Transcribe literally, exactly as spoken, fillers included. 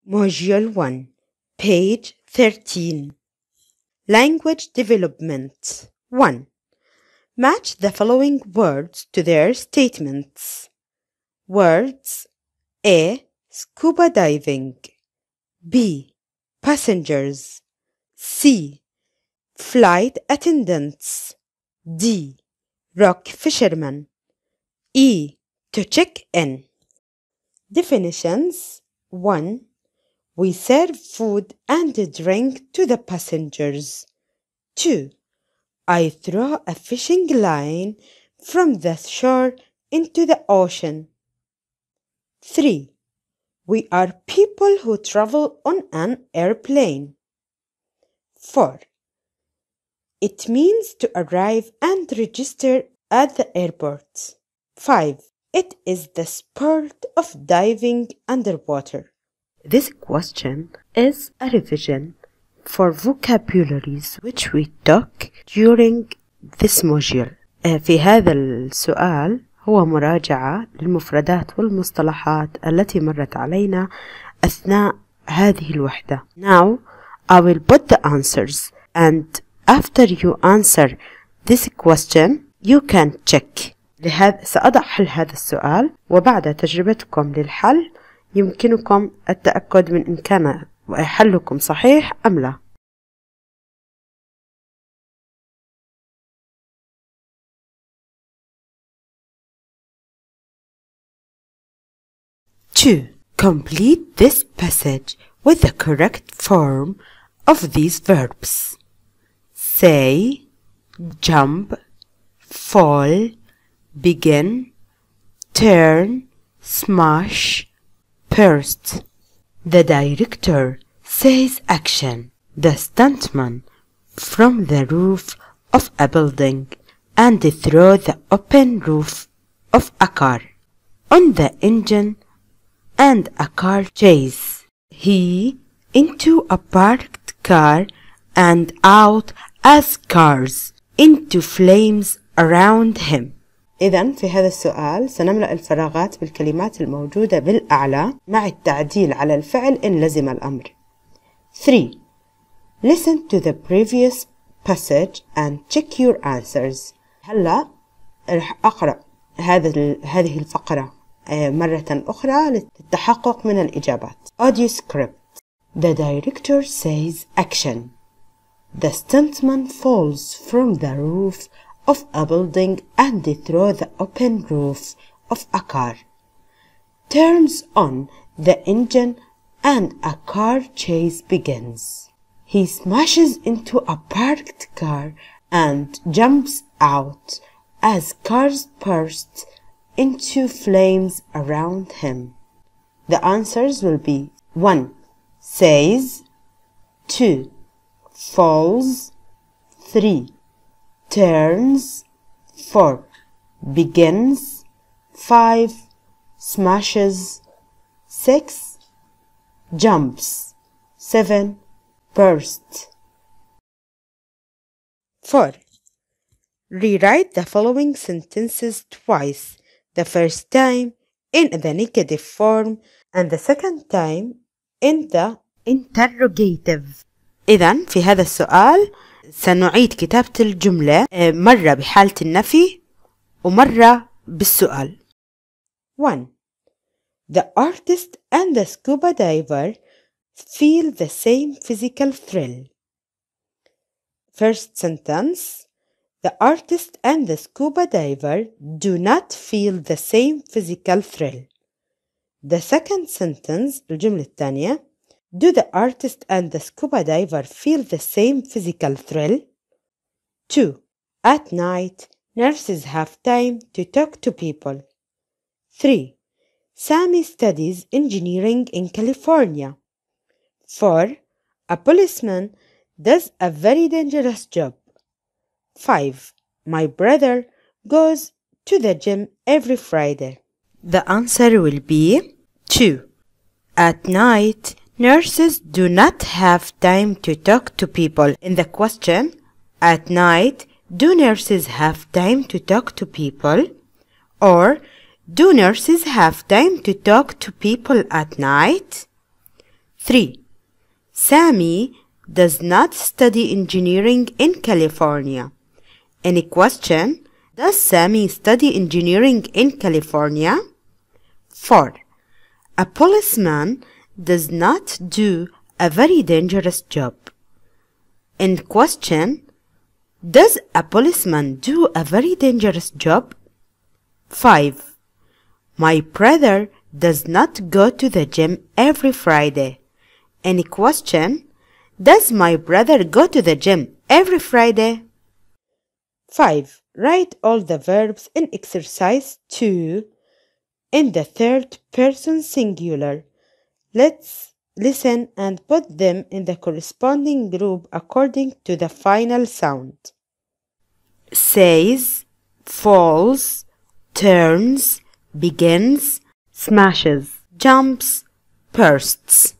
Module one, page thirteen. Language Development one. Match the following words to their statements. Words: A. Scuba diving. B. Passengers. C. Flight attendants. D. Rock fishermen. E. To check in. Definitions. one. We serve food and drink to the passengers. two. I throw a fishing line from the shore into the ocean. three. We are people who travel on an airplane. four. It means to arrive and register at the airport. five. It is the sport of diving underwater. This question is a revision for vocabularies which we took during this module. في هذا السؤال هو مراجعة للمفردات والمصطلحات التي مرت علينا أثناء هذه الوحدة. Now I will put the answers, and after you answer this question you can check. لهذا سأضع حل هذا السؤال، وبعد تجربتكم للحل يمكنكم التأكد من إن كان حلكم صحيح أم لا. two. Complete this passage with the correct form of these verbs. Say, jump, fall, begin, turn, smash, burst. The director says action. The stuntman from the roof of a building and through the open roof of a car. On the engine and a car chase. He into a parked car and out as cars into flames around him. إذن في هذا السؤال سنملأ الفراغات بالكلمات الموجودة بالأعلى مع التعديل على الفعل إن لزم الأمر. three. Listen to the previous passage and check your answers. هلا رح أقرأ هذا هذه الفقرة مرة أخرى للتحقق من الإجابات. Audio script. The director says action. The stuntman falls from the roof of a building and through the open roof of a car. Turns on the engine and a car chase begins. He smashes into a parked car and jumps out as cars burst into flames around him. The answers will be one. Says. two. Falls. three. Turns. four. Begins. five. Smashes. six. Jumps. seven. Burst. four. Rewrite the following sentences twice. The first time in the negative form and the second time in the interrogative. إذن في هذا السؤال سنعيد كتابة الجملة مرة بحالة النفي ومرة بالسؤال. one. The artist and the scuba diver feel the same physical thrill. First sentence. The artist and the scuba diver do not feel the same physical thrill. The second sentence, الجملة الثانية. Do the artist and the scuba diver feel the same physical thrill? two. At night, nurses have time to talk to people. three. Sammy studies engineering in California. four. A policeman does a very dangerous job. five. My brother goes to the gym every Friday. The answer will be two. At night, nurses do not have time to talk to people. In the question, at night, do nurses have time to talk to people? Or, do nurses have time to talk to people at night? three. Sammy does not study engineering in California. Any question? Does Sammy study engineering in California? four. A policeman does not do a very dangerous job. In question, does a policeman do a very dangerous job? five. My brother does not go to the gym every Friday. Any question? Does my brother go to the gym every Friday? five. Write all the verbs in exercise two in the third person singular. Let's listen and put them in the corresponding group according to the final sound. Says, falls, turns, begins, smashes, jumps, bursts.